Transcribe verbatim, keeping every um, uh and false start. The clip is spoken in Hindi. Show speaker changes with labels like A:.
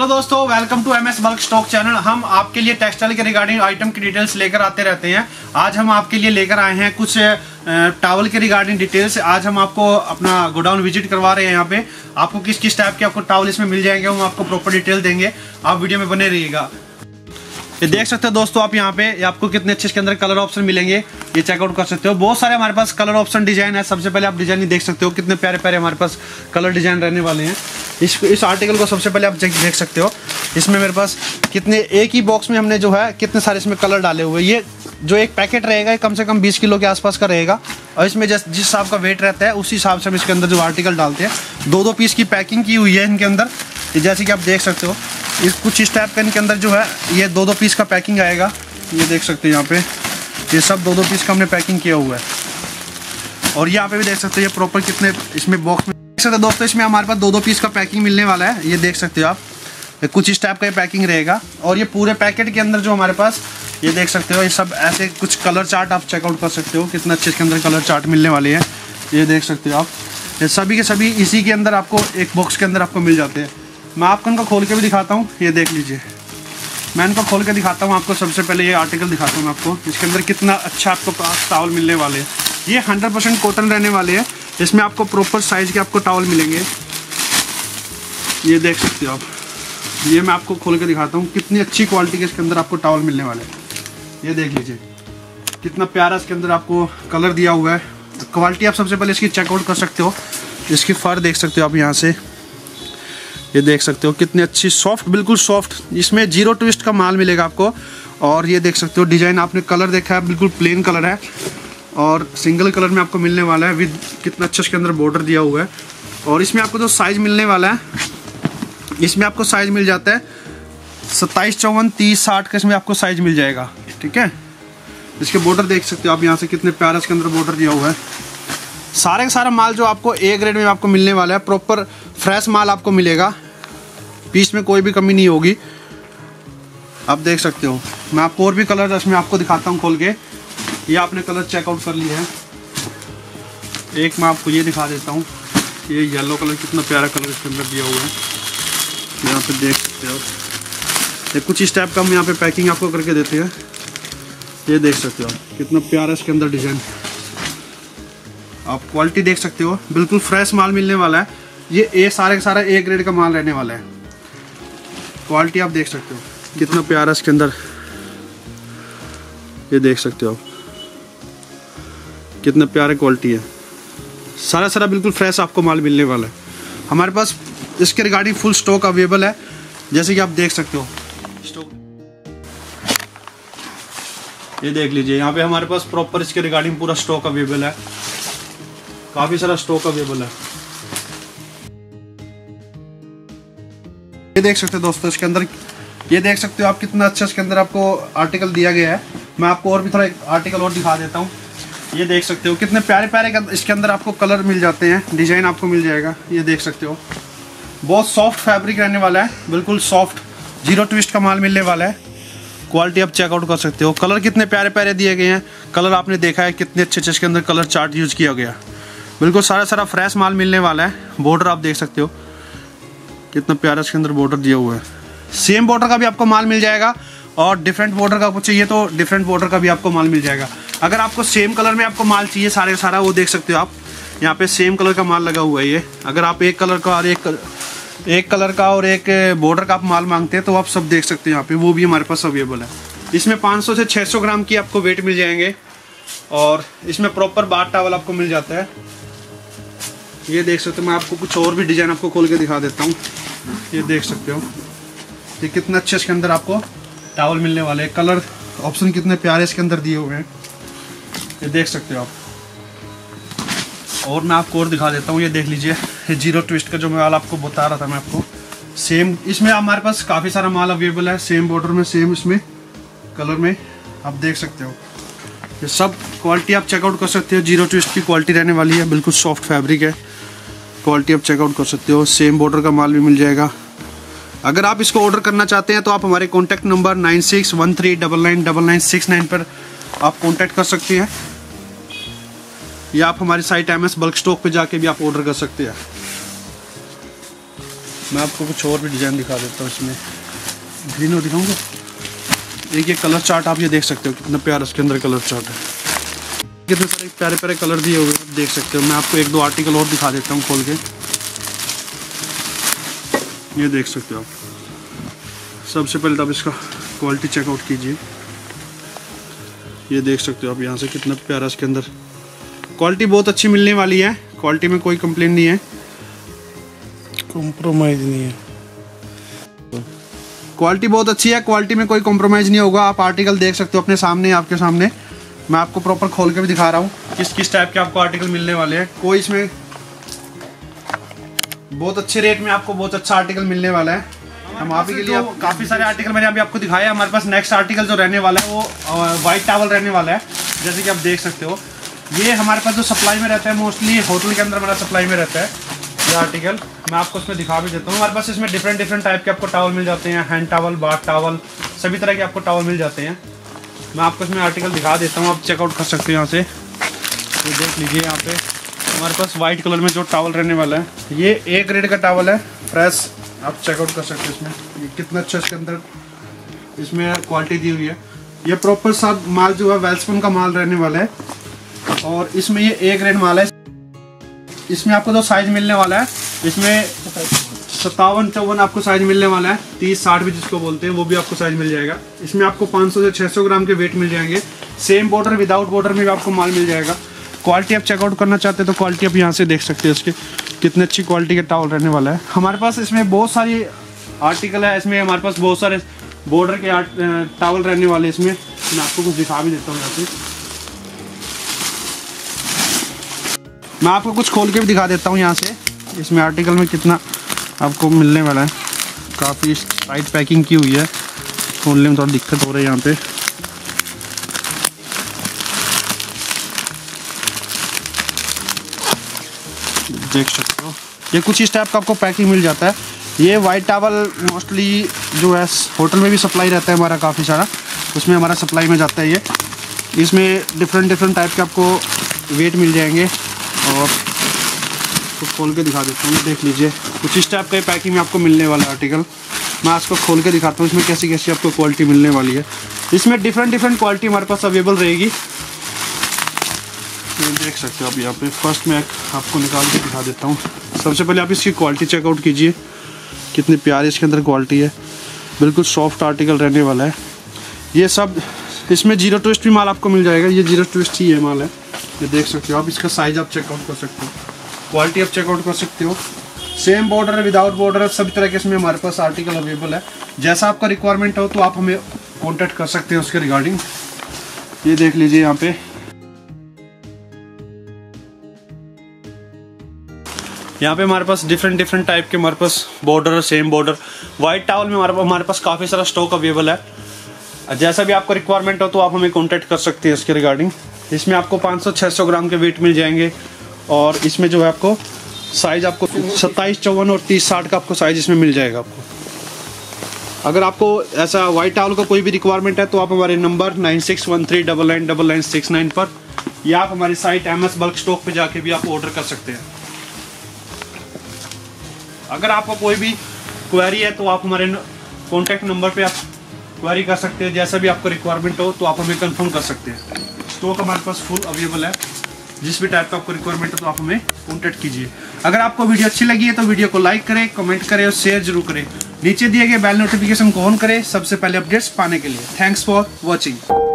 A: हेलो दोस्तों, welcome to M S bulk stock channel. हम आपके लिए टेक्सटाइल के रिगार्डिंग आइटम की डिटेल्स लेकर आते रहते हैं। आज हम आपके लिए लेकर आए हैं कुछ टॉवल के रिगार्डिंग डिटेल्स। आज हम आपको अपना गोडाउन विजिट करवा रहे हैं। यहाँ पे आपको किस किस टाइप के आपको टॉवल इसमें मिल जाएंगे, हम आपको प्रॉपर डिटेल देंगे। आप वीडियो में बने रहिएगा। ये देख सकते हो दोस्तों आप यहाँ पे, ये आपको कितने अच्छे इसके अंदर कलर ऑप्शन मिलेंगे, ये चेकआउट कर सकते हो। बहुत सारे हमारे पास कलर ऑप्शन डिजाइन है। सबसे पहले आप डिजाइन ही देख सकते हो, कितने प्यारे प्यारे हमारे पास कलर डिजाइन रहने वाले हैं। इस इस आर्टिकल को सबसे पहले आप देख सकते हो। इसमें मेरे पास कितने, एक ही बॉक्स में हमने जो है कितने सारे इसमें कलर डाले हुए। ये जो एक पैकेट रहेगा कम से कम बीस किलो के आसपास का रहेगा, और इसमें जिस जिस हिसाब का वेट रहता है उसी हिसाब से हम इसके अंदर जो आर्टिकल डालते हैं। दो दो पीस की पैकिंग की हुई है इनके अंदर, जैसे कि आप देख सकते हो। इस कुछ इस टाइप का इनके अंदर जो है ये दो दो पीस का पैकिंग आएगा। ये देख सकते हो यहाँ पे, ये सब दो दो पीस का हमने पैकिंग किया हुआ है। और यहाँ पे भी देख सकते हो ये प्रॉपर कितने इसमें बॉक्स में देख सकते हो दोस्तों। इसमें हमारे पास दो दो पीस का पैकिंग मिलने वाला है। ये देख सकते हो आप, कुछ इस टाइप का ये पैकिंग रहेगा। और ये पूरे पैकेट के अंदर जो हमारे पास ये देख सकते हो, ये सब ऐसे कुछ कलर चार्ट आप चेकआउट कर सकते हो। कितना अच्छे इसके अंदर कलर चार्ट मिलने वाले हैं। ये देख सकते हो आप, ये सभी के सभी इसी के अंदर आपको एक बॉक्स के अंदर आपको मिल जाते हैं। मैं आपको इनको खोल के भी दिखाता हूँ। ये देख लीजिए, मैं इनको खोल के दिखाता हूँ आपको। सबसे पहले ये आर्टिकल दिखाता हूँ मैं आपको, इसके अंदर कितना अच्छा आपको टॉवल मिलने वाले हैं। ये हंड्रेड परसेंट कॉटन रहने वाले हैं। इसमें आपको प्रॉपर साइज़ के आपको टॉवल मिलेंगे। ये देख सकते हो आप, ये मैं आपको खोल के दिखाता हूँ कितनी अच्छी क्वालिटी के इसके अंदर आपको टॉवल मिलने वाले हैं। ये देख लीजिए कितना प्यारा इसके अंदर आपको कलर दिया हुआ है। क्वालिटी आप सबसे पहले इसकी चेकआउट कर सकते हो। इसकी फर देख सकते हो आप यहाँ से, ये देख सकते हो कितनी अच्छी सॉफ्ट, बिल्कुल सॉफ्ट। इसमें जीरो ट्विस्ट का माल मिलेगा आपको। और ये देख सकते हो डिजाइन, आपने कलर देखा है, बिल्कुल प्लेन कलर है और सिंगल कलर में आपको मिलने वाला है। विद कितना अच्छा इसके अंदर बॉर्डर दिया हुआ है। और इसमें आपको जो साइज मिलने वाला है, इसमें आपको साइज मिल जाता है सत्ताईस चौवन तीस साठ का इसमें आपको साइज मिल जाएगा। ठीक है, इसके बॉर्डर देख सकते हो आप यहाँ से, कितने प्यारा इसके अंदर बॉर्डर दिया हुआ है। सारे का सारा माल जो आपको ए ग्रेड में आपको मिलने वाला है, प्रॉपर फ्रेश माल आपको मिलेगा। पीस में कोई भी कमी नहीं होगी। आप देख सकते हो। मैं आपको और भी कलर इसमें आपको दिखाता हूँ खोल के। ये आपने कलर चेकआउट कर लिया है। एक मैं आपको ये दिखा देता हूँ। ये येलो कलर, कितना प्यारा कलर इसके अंदर दिया हुआ है। यहाँ पे देख सकते हो, ये कुछ इस टाइप का हम यहाँ पे पैकिंग आपको करके देते हैं। ये देख सकते हो आप, कितना प्यारा इसके अंदर डिजाइन। आप क्वालिटी देख सकते हो, बिल्कुल फ्रेश माल मिलने वाला है। ये ए सारे का सारा ए ग्रेड का माल रहने वाला है। क्वालिटी आप देख सकते हो कितना प्यारा इसके अंदर, ये देख सकते हो आप कितना प्यारा क्वालिटी है। सारा सारा बिल्कुल फ्रेश आपको माल मिलने वाला है। हमारे पास इसके रिगार्डिंग फुल स्टॉक अवेलेबल है, जैसे कि आप देख सकते हो। स्टॉक ये देख लीजिए, यहाँ पे हमारे पास प्रॉपर इसके रिगार्डिंग पूरा स्टॉक अवेलेबल है। काफी सारा स्टॉक अवेलेबल है। ये देख सकते हो दोस्तों इसके अंदर, ये देख सकते हो आप कितना अच्छा इसके अंदर आपको आर्टिकल दिया गया है। मैं आपको और भी थोड़ा एक आर्टिकल और दिखा देता हूँ। ये देख सकते हो कितने प्यारे प्यारे इसके अंदर आपको कलर मिल जाते हैं, डिजाइन आपको मिल जाएगा। ये देख सकते हो, बहुत सॉफ्ट फैब्रिक रहने वाला है, बिल्कुल सॉफ्ट, जीरो ट्विस्ट का माल मिलने वाला है। क्वालिटी आप चेकआउट कर सकते हो। कलर कितने प्यारे प्यारे दिए गए हैं। कलर आपने देखा है कितने अच्छे अच्छे इसके अंदर कलर चार्ट यूज किया गया। बिल्कुल सारा सारा फ्रेश माल मिलने वाला है। बॉर्डर आप देख सकते हो कितना प्यारा इसके अंदर बॉर्डर दिया हुआ है। सेम बॉर्डर का भी आपको माल मिल जाएगा, और डिफरेंट बॉर्डर का आपको चाहिए तो डिफरेंट बॉर्डर का भी आपको माल मिल जाएगा। अगर आपको सेम कलर में आपको माल चाहिए सारे सारा, वो देख सकते हो आप यहाँ पे सेम कलर का माल लगा हुआ है। ये अगर आप एक कलर का और एक एक कलर का और एक बॉर्डर का आप माल मांगते हैं तो आप सब देख सकते हैं यहाँ पे, वो भी हमारे पास अवेलेबल है। इसमें पाँच सौ से छः सौ ग्राम की आपको वेट मिल जाएंगे, और इसमें प्रॉपर बाथ टॉवल आपको मिल जाता है। ये देख सकते हो, मैं आपको कुछ और भी डिजाइन आपको खोल के दिखा देता हूँ। ये देख सकते हो, ये कितना अच्छे इसके अंदर आपको टॉवल मिलने वाले हैं। कलर ऑप्शन कितने प्यारे इसके अंदर दिए हुए हैं, ये देख सकते हो आप। और मैं आपको और दिखा देता हूँ। ये देख लीजिए, ये जीरो ट्विस्ट का जो माल आपको बता रहा था मैं आपको, सेम इसमें हमारे पास काफ़ी सारा माल अवेलेबल है। सेम बॉर्डर में, सेम इसमें कलर में आप देख सकते हो। ये सब क्वालिटी आप चेकआउट कर सकते हो। जीरो ट्विस्ट की क्वालिटी रहने वाली है, बिल्कुल सॉफ्ट फैब्रिक है। क्वालिटी आप चेकआउट कर सकते हो। सेम बॉर्डर का माल भी मिल जाएगा। अगर आप इसको ऑर्डर करना चाहते हैं तो आप हमारे contact number nine six one three double nine double nine six nine पर आप कॉन्टैक्ट कर सकते हैं, या आप हमारी site M S bulk stock पे जाके भी आप ऑर्डर कर सकते हैं। मैं आपको कुछ और भी डिज़ाइन दिखा देता हूँ। इसमें ग्रीन और दिखाऊँगा। एक ये कलर चार्ट आप ये देख सकते हो कितना प्यारा इसके अंदर कलर चार्ट है, कितने सारे प्यारे प्यारे कलर दिए हुए देख सकते हो। मैं आपको एक दो आर्टिकल और दिखा देता हूँ खोल के, ये देख सकते हो आप। सबसे पहले तो आप इसका क्वालिटी चेकआउट कीजिए, ये देख सकते हो आप यहाँ से कितना प्यारा इसके अंदर क्वालिटी बहुत अच्छी मिलने वाली है। क्वालिटी में कोई कंप्लेन नहीं है,
B: कॉम्प्रोमाइज़ नहीं है,
A: क्वालिटी बहुत अच्छी है, क्वालिटी में कोई कॉम्प्रोमाइज़ नहीं होगा। आप आर्टिकल देख सकते हो अपने सामने, आपके सामने मैं आपको प्रॉपर खोल के भी दिखा रहा हूँ किस किस टाइप के आपको आर्टिकल मिलने वाले हैं। कोई इसमें बहुत अच्छे रेट में आपको बहुत अच्छा आर्टिकल मिलने वाला है। हम आप ही के लिए आप, काफ़ी सारे आर्टिकल मैंने अभी आपको दिखाया। हमारे पास नेक्स्ट आर्टिकल जो रहने वाला है वो वाइट टॉवल रहने वाला है। जैसे कि आप देख सकते हो ये हमारे पास जो सप्लाई में रहता है, मोस्टली होटल के अंदर हमारा सप्लाई में रहता है ये आर्टिकल। मैं आपको इसमें दिखा भी देता हूँ। हमारे पास इसमें डिफरेंट डिफरेंट टाइप के आपको टॉवल मिल जाते हैं, हैंड टॉवल, बाथ टॉवल, सभी तरह के आपको टॉवल मिल जाते हैं। मैं आपको इसमें आर्टिकल दिखा देता हूँ, आप चेकआउट कर सकते हो यहाँ से। ये देख लीजिए यहाँ पे हमारे पास वाइट कलर में जो टॉवल रहने वाला है, ये ए ग्रेड का टॉवल है, फ्रेश। आप चेकआउट कर सकते हो इसमें ये कितना अच्छा इसके अंदर इसमें क्वालिटी दी हुई है। ये प्रॉपर सब माल जो है वेल्सपन का माल रहने वाला है और इसमें ये ए ग्रेड माल है। इसमें आपको जो साइज मिलने वाला है, इसमें सत्तावन चौवन आपको साइज मिलने वाला है, तीस साठ भी जिसको बोलते हैं वो भी आपको साइज मिल जाएगा। इसमें आपको पाँच सौ से छः सौ ग्राम के वेट मिल जाएंगे। सेम बॉर्डर विदाउट बॉर्डर में भी आपको माल मिल जाएगा। क्वालिटी आप चेकआउट करना चाहते हैं तो क्वालिटी आप यहाँ से देख सकते हैं इसके कितनी अच्छी क्वालिटी का टॉवल रहने वाला है। हमारे पास इसमें बहुत सारी आर्टिकल है, इसमें हमारे पास बहुत सारे बॉर्डर के टॉवल रहने वाले। इसमें मैं आपको कुछ दिखा भी देता हूँ यहाँ से। मैं आपको कुछ खोल के भी दिखा देता हूँ यहाँ से। इसमें आर्टिकल में कितना आपको मिलने वाला है, काफ़ी टाइट पैकिंग की हुई है, खोलने में थोड़ा दिक्कत हो रही है यहाँ पे। देख सकते हो ये कुछ इस टाइप का आपको पैकिंग मिल जाता है। ये वाइट टॉवल मोस्टली जो है होटल में भी सप्लाई रहता है हमारा काफ़ी सारा, उसमें हमारा सप्लाई में जाता है ये। इसमें डिफरेंट डिफरेंट टाइप के आपको वेट मिल जाएंगे और तो खोल के दिखा देता हूँ। देख लीजिए कुछ इस टाइप का पैकिंग में आपको मिलने वाला आर्टिकल। मैं इसको खोल के दिखाता हूँ इसमें कैसी कैसी आपको क्वालिटी मिलने वाली है। इसमें डिफरेंट डिफरेंट क्वालिटी हमारे पास अवेलेबल रहेगी, देख सकते हो आप यहाँ पे। फर्स्ट में आपको निकाल के दिखा देता हूँ। सबसे पहले आप इसकी क्वालिटी चेकआउट कीजिए, कितनी प्यारी इसके अंदर क्वालिटी है, बिल्कुल सॉफ्ट आर्टिकल रहने वाला है। ये सब इसमें जीरो ट्विस्ट भी माल आपको मिल जाएगा, ये जीरो ट्विस्ट ही है माल है, ये देख सकते हो आप। इसका साइज आप चेकआउट कर सकते हो, क्वालिटी आप चेकआउट कर सकते हो। सेम बॉर्डर है, विदाउट बॉर्डर है, सभी तरह के इसमें हमारे पास आर्टिकल अवेलेबल है। जैसा आपका रिक्वायरमेंट हो तो आप हमें कॉन्टेक्ट कर सकते हैं उसके रिगार्डिंग। ये देख लीजिए यहाँ पे, यहाँ पे हमारे पास डिफरेंट डिफरेंट टाइप के हमारे पास border, same border. White towel में हमारे हमारे पास काफ़ी सारा स्टॉक अवेलेबल है। जैसा भी आपको रिक्वायरमेंट हो तो आप हमें कांटेक्ट कर सकते हैं इसके रिगार्डिंग। इसमें आपको पाँच सौ छः सौ ग्राम के वेट मिल जाएंगे और इसमें जो है आपको साइज आपको सत्ताईस चौवन और तीस साठ का आपको साइज इसमें मिल जाएगा आपको। अगर आपको ऐसा वाइट टॉवल का कोई भी रिक्वायरमेंट है तो आप हमारे number nine six one three double nine double nine six nine पर या आप हमारी site M S bulk stock पे जाके भी आप ऑर्डर कर सकते हैं। अगर आपको कोई भी क्वेरी है तो आप हमारे कॉन्टैक्ट नंबर पे आप क्वेरी कर सकते हैं। जैसा भी आपको रिक्वायरमेंट हो तो आप हमें कंफर्म कर सकते हैं। स्टॉक हमारे पास फुल अवेलेबल है, जिस भी टाइप का आपको रिक्वायरमेंट है तो आप हमें कॉन्टैक्ट कीजिए। अगर आपको वीडियो अच्छी लगी है तो वीडियो को लाइक करें, कमेंट करें और शेयर जरूर करें। नीचे दिए गए बेल नोटिफिकेशन को ऑन करें सबसे पहले अपडेट्स पाने के लिए। Thanks for watching.